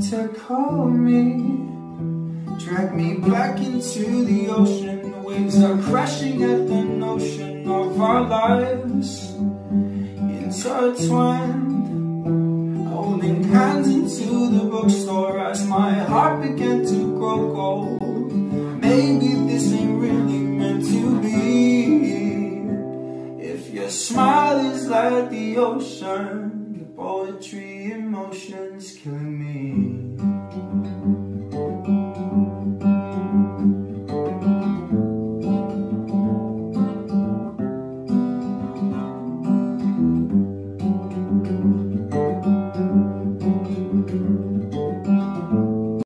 to call me, drag me back into the ocean. The waves are crashing at the notion of our lives intertwined, holding hands into the bookstore as my heart began to grow cold. Maybe this ain't really meant to be. If your smile is like the ocean,